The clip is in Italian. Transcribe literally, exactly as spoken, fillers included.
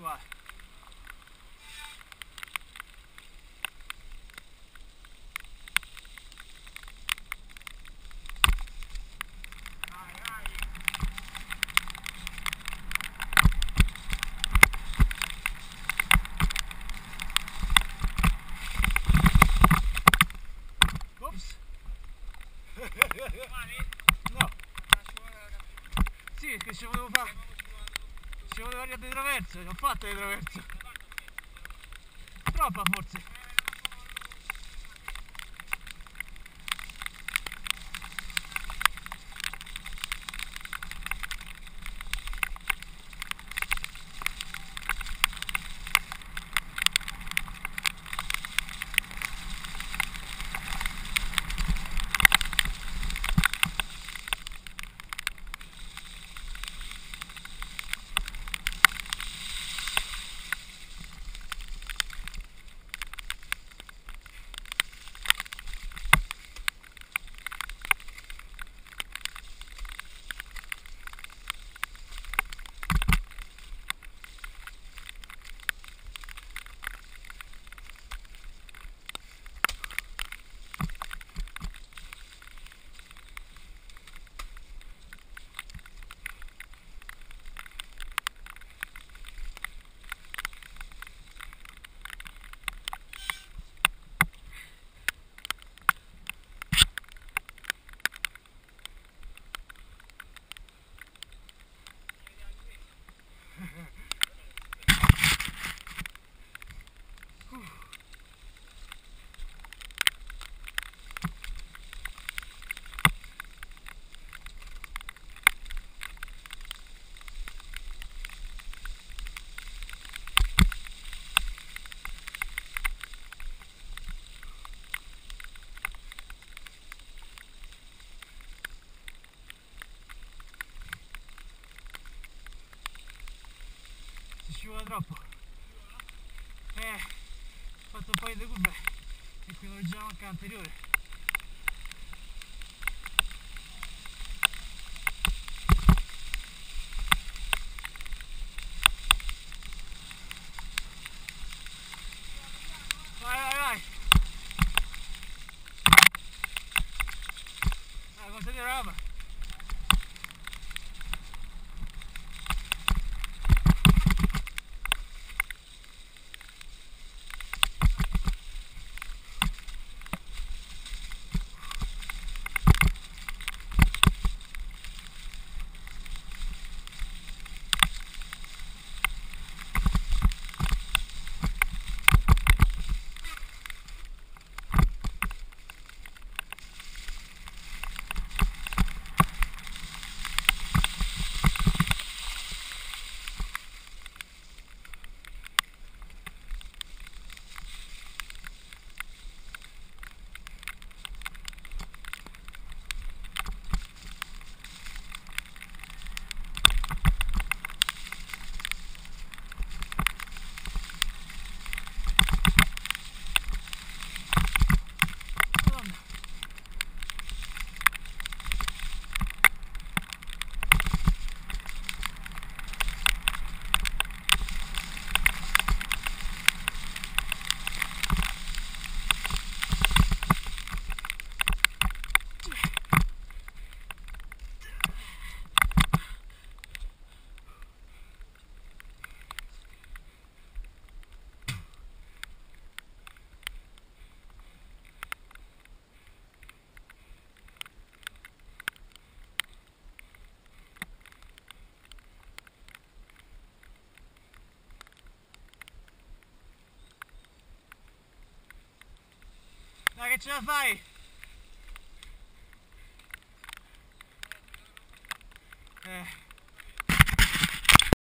qua. Ops. No. Sì, perché ci volevo fare. Ci volevo fare di traverso, che ho fatto di traverso. Troppa forse. Ci vuole troppo. Eh, ho fatto un paio di curve e qui non già manca anteriore. Vai, vai, vai. Ah, continua la roba. Dai che ce la fai! Eh.